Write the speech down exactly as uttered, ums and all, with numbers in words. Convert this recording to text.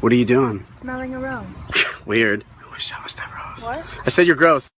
What are you doing? Smelling a rose. Weird. I wish I was that rose. What? I said you're gross.